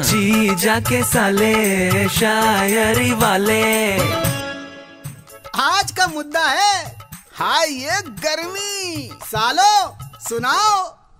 जी जाके साले शायरी वाले। आज का मुद्दा है हाय ये गर्मी। सालो सुनाओ।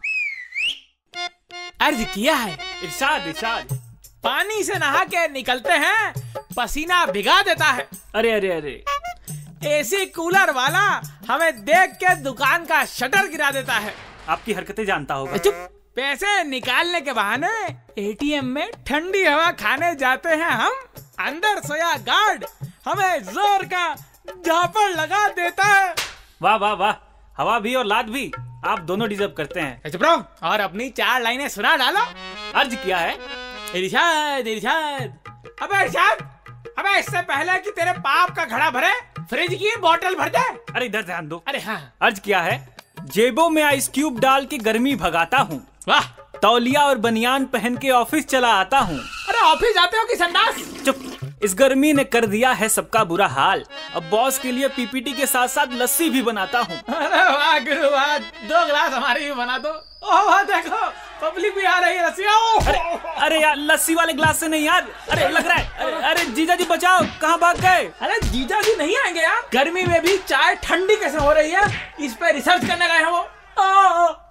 अर्ज किया है इरशाद इरशाद। पानी से नहा के निकलते हैं, पसीना भिगा देता है। अरे अरे अरे, एसी कूलर वाला हमें देख के दुकान का शटर गिरा देता है। आपकी हरकतें जानता होगा। चुप। पैसे निकालने के बहाने एटीएम में ठंडी हवा खाने जाते हैं हम। अंदर सोया गार्ड हमें जोर का झापड़ लगा देता है। वाह वाह वाह, हवा भी और लात भी आप दोनों डिजर्व करते हैं। चुप रहो और अपनी 4 लाइनें सुना डालो। अर्ज किया है इरशाद इरशाद। अबे इरशाद, अबे इससे पहले कि तेरे पाप का घड़ा भरे फ्रिज की बोतल भर दे। अरे इधर ध्यान दो। अरे हाँ। अर्ज किया है जेबों में आइस क्यूब डाल के गर्मी भगाता हूँ। वाह। तौलिया और बनियान पहन के ऑफिस चला आता हूँ। अरे ऑफिस जाते हो कि संडास? चुप। इस गर्मी ने कर दिया है सबका बुरा हाल। अब बॉस के लिए पीपीटी के साथ साथ लस्सी भी बनाता हूँ। अरे वाह गुरु वाह, 2 गिलास हमारी भी बना दो। ओह देखो पब्लिक भी आ रही है। लस्सी आओ। अरे यार लस्सी वाले ग्लास से नहीं यार। अरे लग रहा है। अरे जीजा जी बचाओ, कहाँ भाग गए? अरे जीजा जी नहीं आएंगे यार। गर्मी में भी चाय ठंडी कैसे हो रही है इस पे रिसर्च करने गए हैं वो।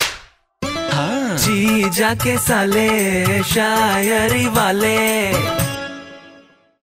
जी जाके साले शायरी वाले।